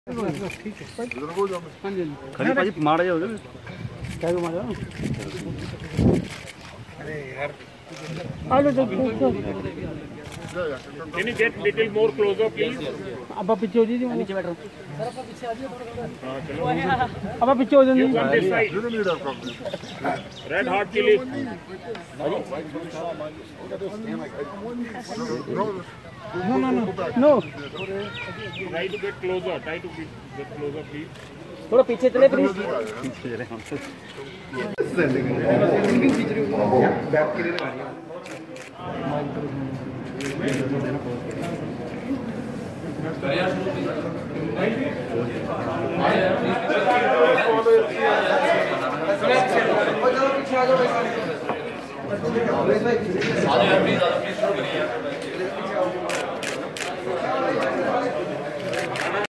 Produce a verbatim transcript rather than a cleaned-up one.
ठीक है हाँ जी खाली भाजी मार जाओ क्या मार जाओ अरे यार Can you get little more closer, please? अब पीछे हो जाइए नीचे बैठ रहा हूँ अब पीछे हो You जाइए come this side. Red hot chili. No no no no Try to get closer. Try to get, get closer, please. थोड़ा पीछे चले प्लीज आ जाओ यार प्लीज, प्लीज